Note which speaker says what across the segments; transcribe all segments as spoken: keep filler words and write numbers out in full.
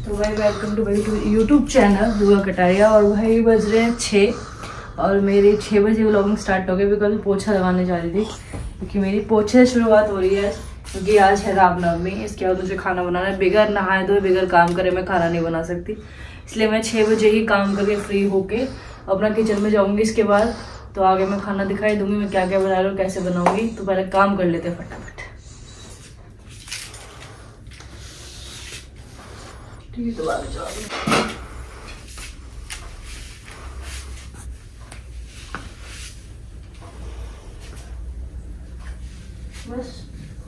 Speaker 1: तो भाई welcome to भाई यूट्यूब चैनल दुआ कटारिया। और भाई बज रहे हैं छः और मेरी छः बजे व्लॉगिंग स्टार्ट हो गई बिकॉज पोछा लगाने जा रही थी क्योंकि मेरी पोछे से शुरुआत हो रही है क्योंकि आज है रामनवमी। इसके बाद मुझे खाना बनाना है। बगैर नहाए धोए बगैर काम करे मैं खाना नहीं बना सकती, इसलिए मैं छः बजे ही काम करके फ्री होके अपना किचन में जाऊँगी। इसके बाद तो आगे मैं खाना दिखाई दूंगी मैं क्या क्या बना रही हूँ, कैसे बनाऊँगी। तो पहले काम कर लेते हैं फटाफट। ठीक है तो आगे जाओ। बस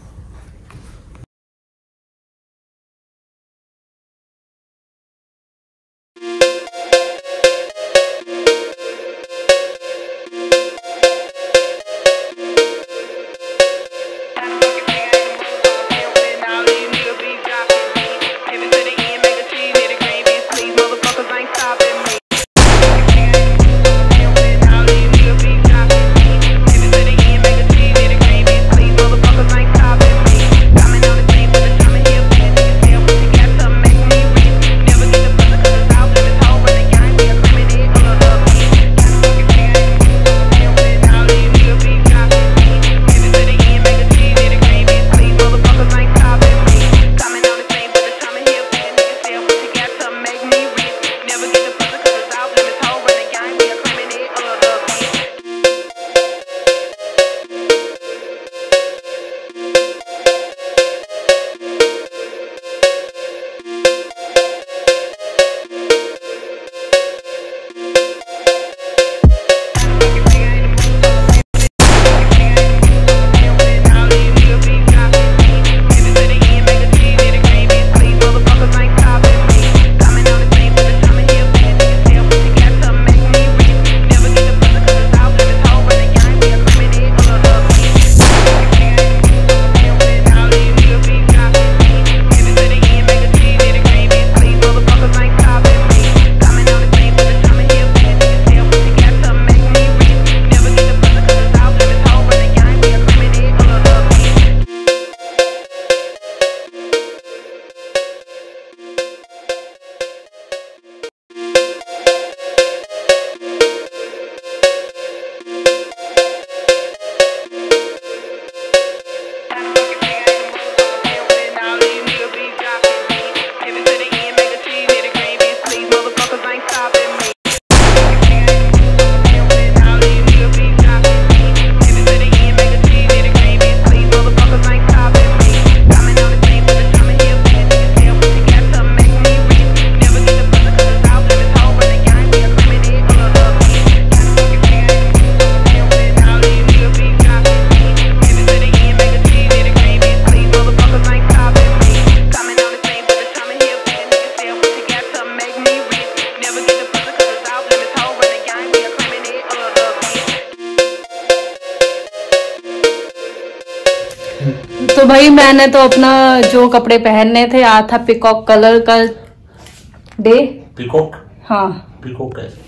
Speaker 1: तो भाई मैंने तो अपना जो कपड़े पहनने थे आज था पिकॉक कलर का डे। पिकॉक हाँ पिकॉक है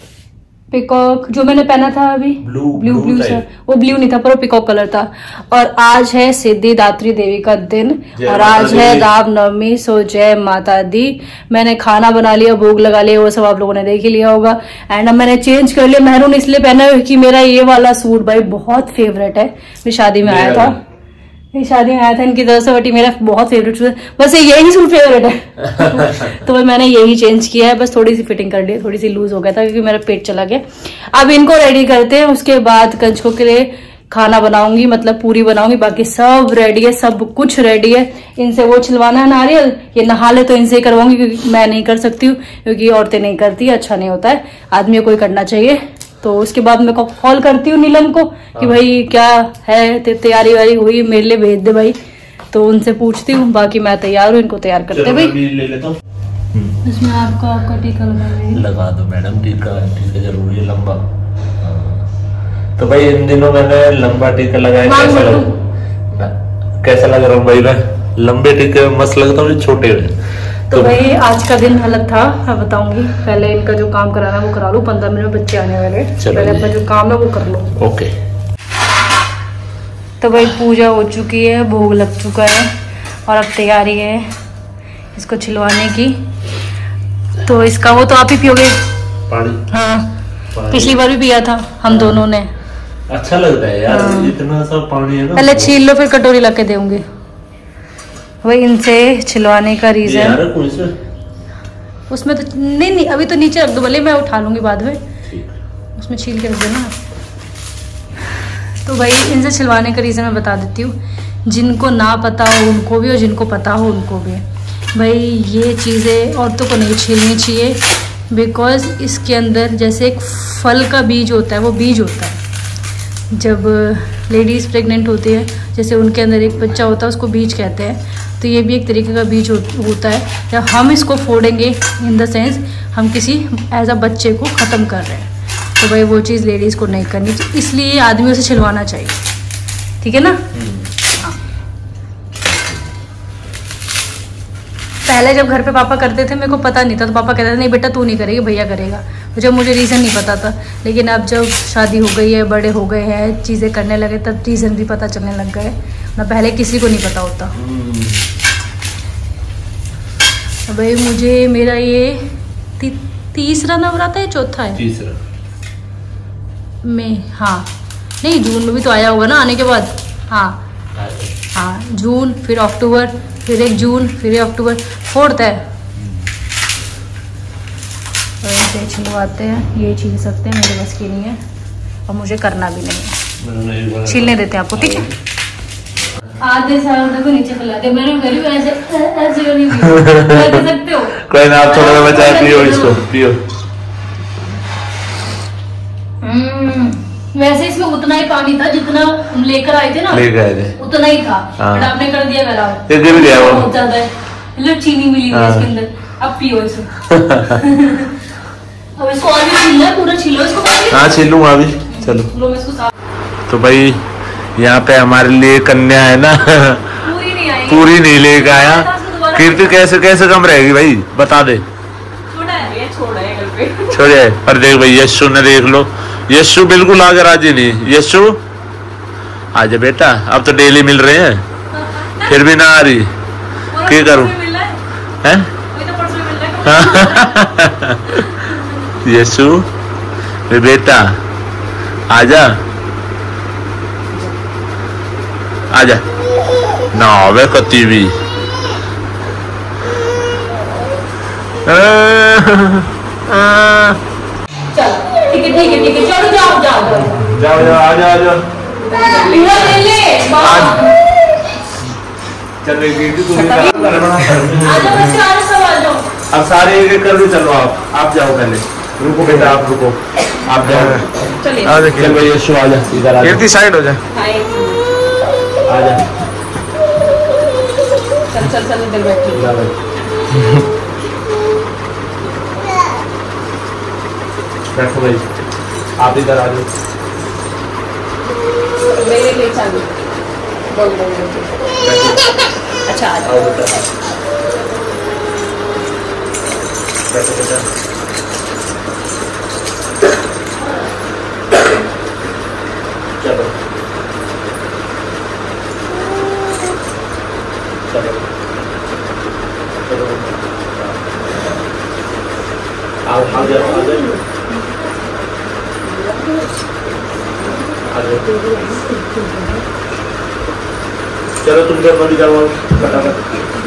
Speaker 1: पिकॉक जो मैंने पहना था अभी ब्लू ब्लू ब्लू सर वो ब्लू नहीं था पर वो पिकॉक कलर था। और आज है सिद्धिदात्री देवी का दिन और आज है रामनवमी। सो जय माता दी। मैंने खाना बना लिया, भोग लगा लिया, वो सब आप लोगों ने देख ही लिया होगा। एंड अब मैंने चेंज कर लिया, मैरून इसलिए पहना है कि मेरा ये वाला सूट भाई बहुत फेवरेट है। मैं शादी में आया था ये शादी में आया था इनकी तरफ से, बट मेरा बहुत फेवरेट सूट है, बस यही सूट फेवरेट है। तो मैंने यही चेंज किया है, बस थोड़ी सी फिटिंग कर ली, थोड़ी सी लूज हो गया था क्योंकि मेरा पेट चला गया। अब इनको रेडी करते हैं, उसके बाद कंचकों के लिए खाना बनाऊंगी, मतलब पूरी बनाऊंगी। बाकी सब रेडी है, सब कुछ रेडी है। इनसे वो छिलवाना है नारियल, ये नहा ले तो इनसे ही करवाऊंगी क्योंकि मैं नहीं कर सकती हूँ, क्योंकि औरतें नहीं करती, अच्छा नहीं होता है, आदमी को ही करना चाहिए। तो उसके बाद मैं कॉल करती हूँ नीलम को कि भाई क्या है तैयारी वारी हुई, मेरे लिए भेज दे भाई। तो उनसे पूछती हूँ, बाकी मैं तैयार हूँ, इनको तैयार करते भाई।
Speaker 2: ले लेता हूँ।
Speaker 1: इसमें आपका आपका टीका
Speaker 2: लगा दो मैडम, टीका टीका जरूरी है लंबा। तो भाई इन दिनों मैंने लंबा टीका लगाया, कैसा लग कैसा लग रहा हूँ भाई मैं? लंबे टीके मस्त लगता हूँ, छोटे में
Speaker 1: तो, तो भाई आज का दिन अलग था, मैं बताऊंगी। पहले इनका जो काम कराना है वो करा लो, पंद्रह मिनट में बच्चे आने वाले, पहले अपना जो काम है वो कर लो।
Speaker 2: ओके।
Speaker 1: तो भाई पूजा हो चुकी है, भोग लग चुका है और अब तैयारी है इसको छिलवाने की। तो इसका वो तो आप ही पियोगे
Speaker 2: पानी?
Speaker 1: हाँ पानी। पिछली बार भी पिया था हम हाँ। दोनों ने।
Speaker 2: अच्छा लगता है यार हाँ। इतना सब पानी है ना।
Speaker 1: पहले छील लो फिर कटोरी ला के दूंगी। वही इनसे छिलवाने का रीजन उसमें तो नहीं नहीं अभी तो नीचे रख दो, भले मैं उठा लूंगी बाद में, उसमें छील के रख देना। तो भाई इनसे छिलवाने का रीज़न मैं बता देती हूँ, जिनको ना पता हो उनको भी और जिनको पता हो उनको भी। भाई ये चीज़ें औरतों को नहीं छीलनी चाहिए, बिकॉज़ इसके अंदर जैसे एक फल का बीज होता है, वो बीज होता है। जब लेडीज़ प्रेग्नेंट होती है, जैसे उनके अंदर एक बच्चा होता है, उसको बीज कहते हैं। तो ये भी एक तरीके का बीज हो, होता है। जब हम इसको फोड़ेंगे, इन द सेंस हम किसी एज अ बच्चे को ख़त्म कर रहे हैं। तो भाई वो चीज़ लेडीज़ को नहीं करनी चाहिए, इसलिए आदमियों से छिलवाना चाहिए। ठीक है ना? हाँ। पहले जब घर पे पापा करते थे, मेरे को पता नहीं था, तो पापा कहते थे नहीं बेटा तू नहीं करेगी, भैया करेगा। तो जब मुझे रीज़न नहीं पता था, लेकिन अब जब शादी हो गई है, बड़े हो गए हैं, चीज़ें करने लगे, तब रीज़न भी पता चलने लग गए ना, पहले किसी को नहीं पता होता। भाई मुझे मेरा ये ती, तीसरा नवरात्र है, चौथा है?
Speaker 2: तीसरा
Speaker 1: में। हाँ नहीं, जून में भी तो आया होगा ना आने के बाद। हाँ हाँ, जून, फिर अक्टूबर, फिर एक जून, फिर एक अक्टूबर, फोर्थ है। तो ऐसे छिलवाते हैं, ये छील सकते हैं, मेरे बस की नहीं है और मुझे करना भी नहीं है। छीलने देते हैं आपको, ठीक है? आधे साल को नीचे फैला दे, मैंने गरीब ऐसे ऐसे नहीं कर सकते हो।
Speaker 2: कोई ना, आप थोड़ा बचा पियो इसको, पियो।
Speaker 1: वैसे इसमें उतना ही पानी था जितना लेकर आए थे ना,
Speaker 2: लेकर आए थे
Speaker 1: उतना ही था, बट आपने कर दिया खराब।
Speaker 2: ये गिर गया वो,
Speaker 1: बहुत ज्यादा है, मतलब चीनी मिली हुई इसके अंदर। अब पियो इसे। अब इसको और भी छीलना है, पूरा छीलो इसको।
Speaker 2: हाँ छीलूंगा अभी, चलो। तो भाई यहाँ पे हमारे लिए कन्या है ना,
Speaker 1: पूरी नहीं आई,
Speaker 2: पूरी नहीं लेकर आया। कीर्ति कैसे कैसे कम रहेगी भाई, बता दे।
Speaker 1: छोड़ा है, छोड़ा है घर पे,
Speaker 2: छोड़े। और देख भाई यशु ने, देख लो यशु बिल्कुल आगे राजी नहीं। यशु आजा बेटा, अब तो डेली मिल रहे हैं, फिर भी ना आ रही, क्या करूं? हैं? यशु बेटा आजा आजा ना वे कती भी।
Speaker 1: ठीक है ठीक है ठीक है, चलो जाओ जाओ
Speaker 2: जाओ जाओ, आ जाओ आ जाओ,
Speaker 1: ले ले
Speaker 2: चल कीर्ति तू
Speaker 1: अब
Speaker 2: सारे एक एक कर लो। चलो आप आप जाओ पहले, रुको बेटा आप रुको, आप जाओ। चलिए चल भाई यशु आ जा, इधर आ, कीर्ति साइड हो जा, आ जा,
Speaker 1: चल चल चल इधर बैठ,
Speaker 2: बैठो भाई, आप इधर आ जाओ।
Speaker 1: मेरे लिए चालू बोल बोल अच्छा आ जाओ
Speaker 2: बेटा, बैठो बेटा। चलो चलो चलो, आओ आ जाओ आ जाओ आ जाओ। चलो तुम घर में जाओ फटाफट।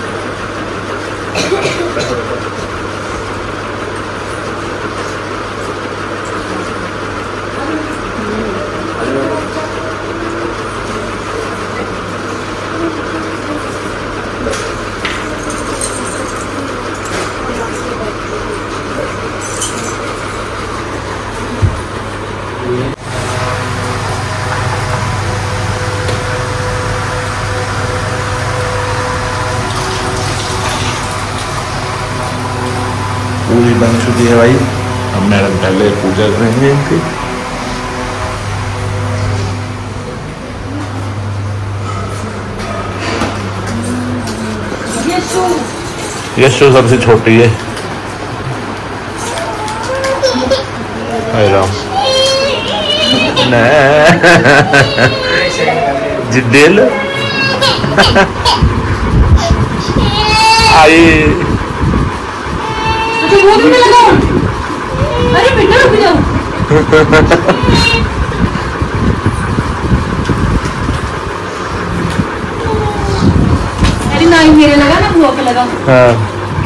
Speaker 2: पूरी बन चुकी है भाई, अब मैडम पहले पूजा करेंगे इनकी। यशु सबसे छोटी है। हाय राम जिद्देल आई
Speaker 1: तो मुंह में लगाओ। अरे बेटा रुक जाओ। अरे ना मेरे लगा ना मुंह पे लगा। हाँ।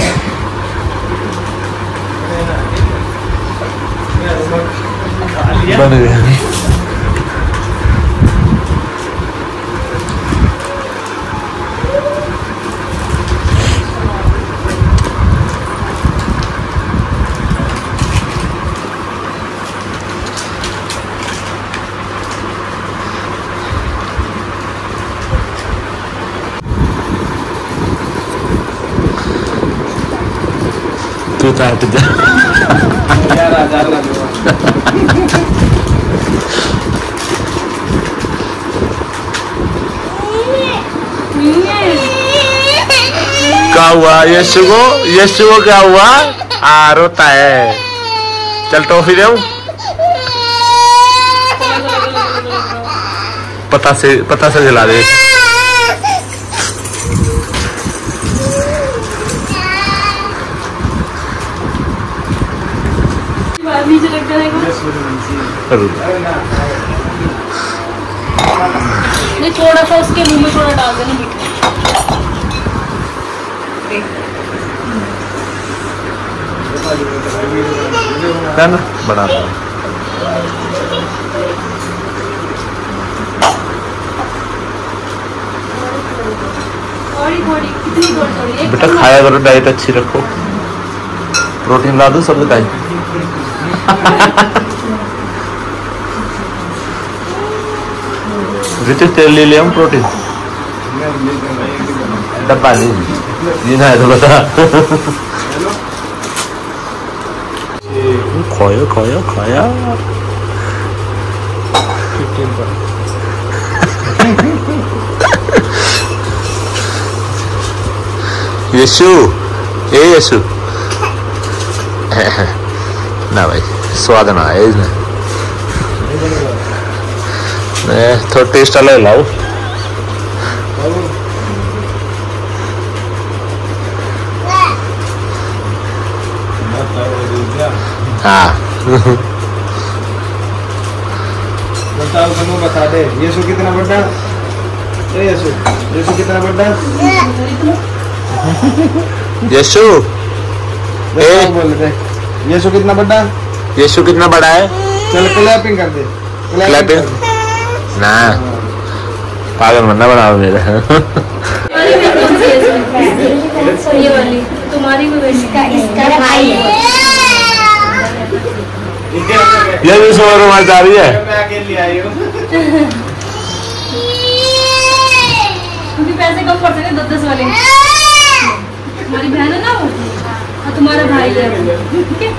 Speaker 2: बन गया। तू चाहत जा क्या हुआ यशु को? यशु को क्या हुआ? आ रोता है। चल टॉफी दे। पता से पता से जला दे।
Speaker 1: नीचे रख जाएगा। नहीं थोड़ा सा उसके मुंह में थोड़ा डाल देना मीठा।
Speaker 2: ना बना दो।
Speaker 1: थोड़ी थोड़ी कितनी थोड़ी थोड़ी
Speaker 2: बेटा खाया करो, डाइट अच्छी रखो। प्रोटीन ला दो सब डाइट। रितिक तेल ले ले हम प्रोटीन डब्बा नहीं ये ना है तो बता। खाया खाया खाया यशु ए यशु ना भाई स्वाद ना है इसमें। थोड़ा टेस्ट अलग लाओ। हाँ
Speaker 3: बताओ कनो बता दे। यीशु कितना बड़ा? ए यीशु यीशु कितना बड़ा?
Speaker 2: यीशु
Speaker 3: ए बोल दे। यीशु कितना बड़ा?
Speaker 2: यीशु कितना बड़ा है?
Speaker 3: चल क्लैपिंग कर दे।
Speaker 2: क्लैपिंग ना पागल बनना बनाओ मेरा।
Speaker 1: ये वाली तुम्हारी भी इसका इसका भाई है।
Speaker 2: ये भी सौ रुपए जा रही है।
Speaker 3: मैं अकेले आई हूँ।
Speaker 1: क्योंकि पैसे कम पड़ते हैं दस दस वाले। तुम्हारी बहन है ना वो और तुम्हारा भाई है ठीक है।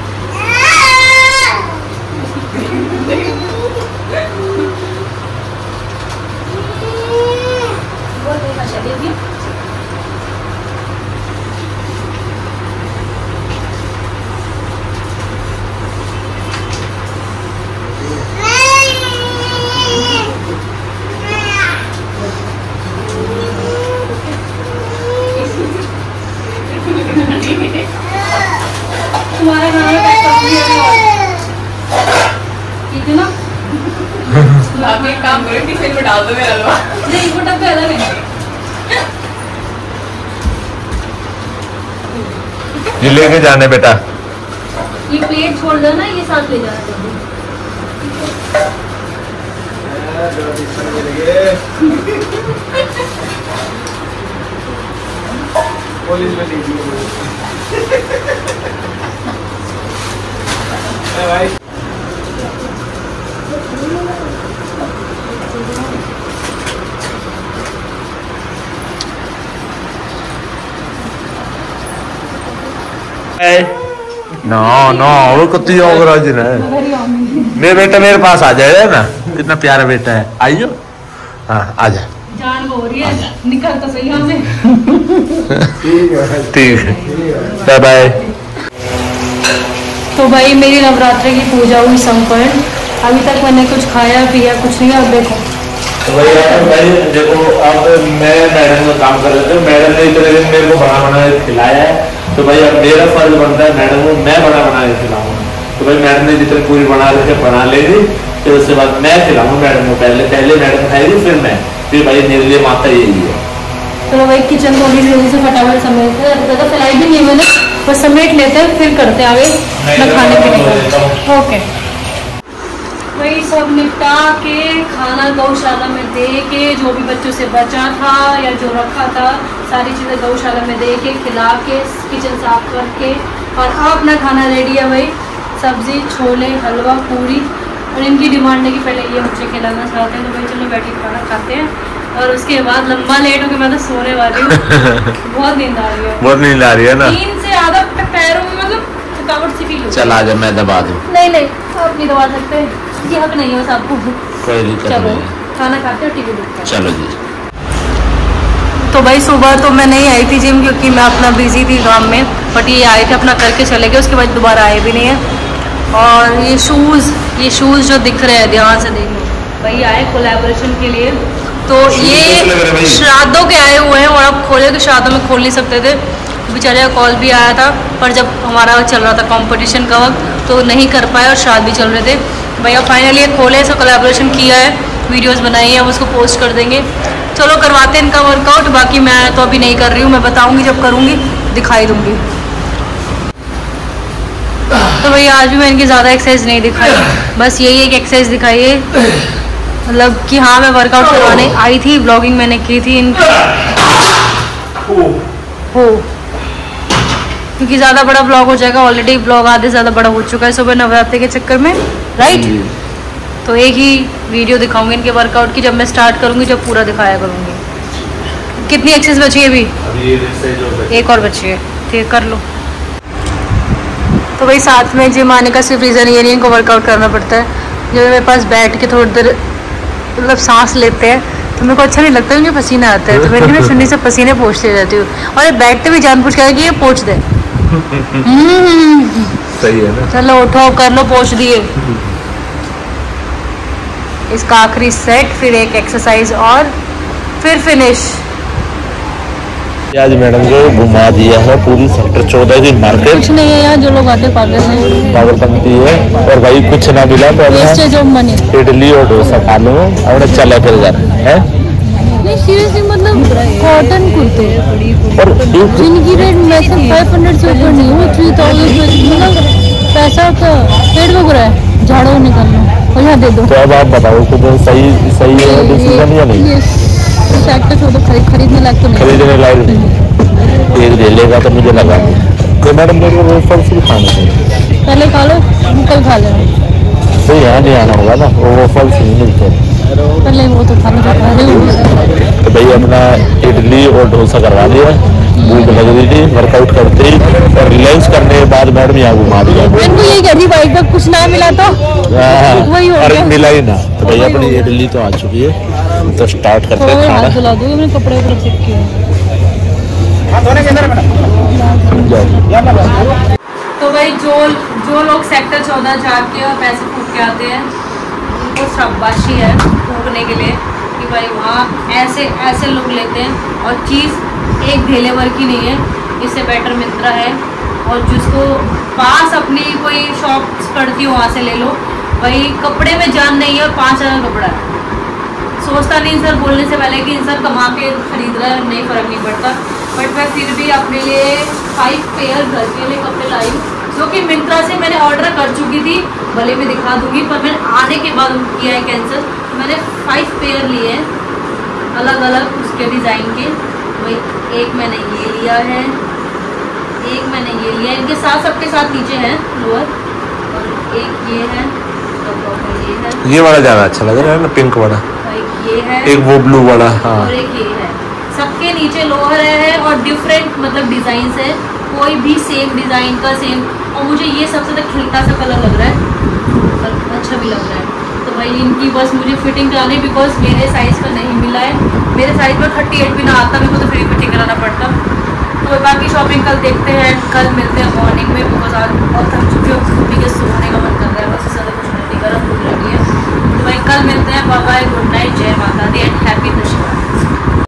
Speaker 1: तुम्हारा खाना पैक कर दिया ठीक है ना।
Speaker 4: आप एक काम करो टिफिन में डाल दो मेरा हलवा।
Speaker 1: नहीं वो डब्बे अलग है।
Speaker 2: ये लेके जाने बेटा।
Speaker 1: ये प्लेट छोड़ दो ना ये साथ ले जाना।
Speaker 3: पुलिस में लीजिए भाई।
Speaker 2: नो नो वो कुत्ती ऑर्गेनाइज है। मेरे बेटा मेरे पास आ जाएगा ना। कितना प्यारा बेटा है। आइयो हाँ आ जा।
Speaker 1: जान हो रही है निकल तो सही यहाँ से।
Speaker 2: ठीक है बाय बाय।
Speaker 1: तो भाई मेरी नवरात्रि की पूजा हुई संपन्न। अभी तक मैंने कुछ खाया पिया कुछ नहीं। अब देखो
Speaker 2: तो भाई भाई देखो अब मैं मैडम का काम कर रहे थे। मैडम ने इतने दिन मेरे को बना बना खिलाया है तो भाई अब मेरा फर्ज बनता है मैडम को मैं बड़ा बना के खिलाऊंगा। तो भाई मैडम ने जितने पूरी बना रहे थे बना लेगी, फिर उसके बाद मैं खिलाऊंगा मैडम को। पहले पहले मैडम खाएगी फिर मैं, फिर भाई मेरे लिए माता यही है।
Speaker 1: चलो भाई किचन को अभी जल्दी से फटाफट समेटते हैं, ज़्यादा फैलाई भी नहीं मैंने, बस समेट लेते हैं फिर करते हैं आगे मैं खाने पीने का। ओके वही सब निपटा के खाना गौशाला में दे के, जो भी बच्चों से बचा था या जो रखा था सारी चीज़ें गौशाला में दे के खिला के किचन साफ करके, और अब अपना खाना रेडी है भाई, सब्जी छोले हलवा पूरी। और इनकी डिमांड है कि पहले ये मुझे खिलाना चाहते हैं, तो भाई चलो बैठे खाना खाते हैं, और उसके बाद लंबा लेट हो के मैं तो सोने वाली हूँ। बहुत नींद आ रही है, बहुत नींद आ रही है ना, नींद से आधा पैरों में मतलब थकावट सी फील हो।
Speaker 2: चल आजा मैं दबा दूँ।
Speaker 1: नहीं नहीं आप नहीं दबा सकते, ये हक नहीं है बस आपको।
Speaker 2: कोई दिक्कत
Speaker 1: चलो
Speaker 2: नहीं,
Speaker 1: खाना खाते हैं, टीवी देखते हैं।
Speaker 2: चलो जी।
Speaker 1: तो भाई सुबह तो मैं नहीं आई थी जिम, क्योंकि मैं अपना बिजी थी काम में, बट ये आए थे अपना करके चले गए, उसके बाद दोबारा आए भी नहीं है। और ये शूज़ ये शूज़ जो दिख रहे हैं ध्यान से देखो, भाई आए कोलैबोरेशन के लिए, तो ये श्राद्धों के आए हुए हैं, और अब खोले तो श्राद्धों में खोल नहीं सकते थे, बेचारे का कॉल भी आया था, पर जब हमारा चल रहा था कंपटीशन का वक्त तो नहीं कर पाए, और श्राद्ध भी चल रहे थे। भैया फाइनली ये खोले, इसका कोलैबोरेशन किया है, वीडियोस बनाई है, हम उसको पोस्ट कर देंगे। चलो करवाते हैं इनका वर्कआउट, बाकी मैं तो अभी नहीं कर रही हूँ, मैं बताऊँगी जब करूँगी दिखाई दूँगी। तो भैया आज भी मैं इनकी ज़्यादा एक्सरसाइज नहीं दिखाई, बस यही एक एक्सरसाइज दिखाई है, मतलब कि हाँ मैं वर्कआउट करवाने आई थी, ब्लॉगिंग मैंने की थी इनकी हो, क्योंकि ज़्यादा बड़ा ब्लॉग हो जाएगा, ऑलरेडी ब्लॉग आधे ज़्यादा बड़ा हो चुका है सुबह नवरात्रि के चक्कर में, राइट। तो एक ही वीडियो दिखाऊंगी इनके वर्कआउट की, जब मैं स्टार्ट करूँगी जब पूरा दिखाया करूँगी। कितनी एक्सरसाइज बची है अभी? अभी एक और बची है, ठीक कर लो। तो भाई साथ में जिम आने का सिर्फ रीज़न ये नहीं, इनको वर्कआउट करना पड़ता है। जब मेरे पास बैठ के थोड़ी देर मतलब सांस लेते हैं तो मेरे को अच्छा नहीं लगता, मुझे पसीना आता है, तो मैं ना ठंडी से पसीने पोंछते जाती हूँ, और ये बैठते भी जानबूझ के कि ये पोंछ दे।
Speaker 2: सही है ना,
Speaker 1: चलो उठो कर लो, पोंछ दिए। इसका आखिरी सेट, फिर एक एक्सरसाइज और फिर फिनिश।
Speaker 2: आज मैडम को घुमा दिया है पूरी सेक्टर चौदह की मार्केट।
Speaker 1: कुछ नहीं है यहाँ, जो लोग आते पागल हैं,
Speaker 2: पागलपंती है। और भाई कुछ ना मिला तो इडली और डोसा खा लो और चले फिर घर है।
Speaker 1: नहीं सीरियसली मतलब कॉटन कुर्ते
Speaker 2: और
Speaker 1: जिनकी रेट मैं सब फाइव हंड्रेड से ऊपर नहीं हो, थ्री थाउजेंड मतलब पैसा का पेट भग रहा है, झाड़ू निकालना और यहाँ दे दो।
Speaker 2: तो अब आप बताओ कि सही सही है डिसीजन या नहीं?
Speaker 1: सेक्टर छोड़ो, खरीद खरीदने लायक तो नहीं,
Speaker 2: खरीदने लायक नहीं, एक ले लेगा तो मुझे लगा तो मैडम मेरे को वो फल से खाना चाहिए,
Speaker 1: पहले खा लो कल खा लेना।
Speaker 2: तो यहाँ नहीं आना होगा ना, वो फल से नहीं मिलते,
Speaker 1: पहले वो तो खाना खा रहे हो।
Speaker 2: तो भाई अपना इडली और डोसा करवा लिया, भूख लग रही थी, वर्कआउट करते ही और लंच करने के बाद मैडम यहाँ घुमा दिया।
Speaker 1: इनको यही कह रही भाई तक कुछ ना मिला तो वही हो गया,
Speaker 2: मिला ही ना। तो भाई अपनी इडली तो आ चुकी है, तो स्टार्ट करते हैं खाना।
Speaker 1: बुला दो अपने कपड़े ऊपर चिपके हैं। तो भाई जो जो लोग सेक्टर चौदह जाके और पैसे फूक के आते हैं उनको शाबाशी है फूकने के लिए, कि भाई वहाँ ऐसे ऐसे लोग लेते हैं, और चीज़ एक ढेले भर की नहीं है, इससे बेटर मिंत्रा है, और जिसको पास अपनी कोई शॉप पड़ती हो वहाँ से ले लो। भाई कपड़े में जान नहीं है, और पाँच हज़ार कपड़ा है, सोचता नहीं इंसान बोलने से पहले कि इंसान कमा के खरीद रहा है, नहीं फ़र्क नहीं पड़ता। बट मैं फिर भी अपने लिए फाइव पेयर घर के लिए कपड़े लाई, जो कि मिंत्रा से मैंने ऑर्डर कर चुकी थी, भले मैं दिखा दूंगी, पर मैंने आने के बाद किया है कैंसिल। मैंने फाइव पेयर लिए हैं अलग अलग उसके डिज़ाइन के। भाई एक मैंने ये लिया है, एक मैंने ये लिया है, इनके साथ सबके साथ नीचे है लोअर, और एक ये है, ये है,
Speaker 2: ये वाला ज़्यादा अच्छा लग रहा है ना, पिंक वाला,
Speaker 1: एक ये है,
Speaker 2: एक वो ब्लू वाला, हाँ,
Speaker 1: और एक ये है। सबके नीचे लोअर है और डिफरेंट मतलब डिज़ाइन है, कोई भी सेम डिज़ाइन का सेम, और मुझे ये सबसे ज़्यादा खिलता सा कलर लग रहा है और अच्छा भी लग रहा है। तो भाई इनकी बस मुझे फिटिंग करानी, बिकॉज मेरे साइज़ का नहीं मिला है, मेरे साइज़ में थर्टी एट भी ना आता, मेरे को तो फ्री फिटिंग कराना पड़ता। तो बाकी शॉपिंग कल देखते हैं, कल मिलते हैं मॉर्निंग में, बिकॉज आज बहुत थक चुके हो, मम्मी के सोने का मन कर रहा है, बस ज़्यादा कुछ नहीं, गर्म भूख लगी है। तो भाई कल मिलते हैं, बाय बाय, गुड नाइट, जय माता दी एंड हैप्पी दशहरा।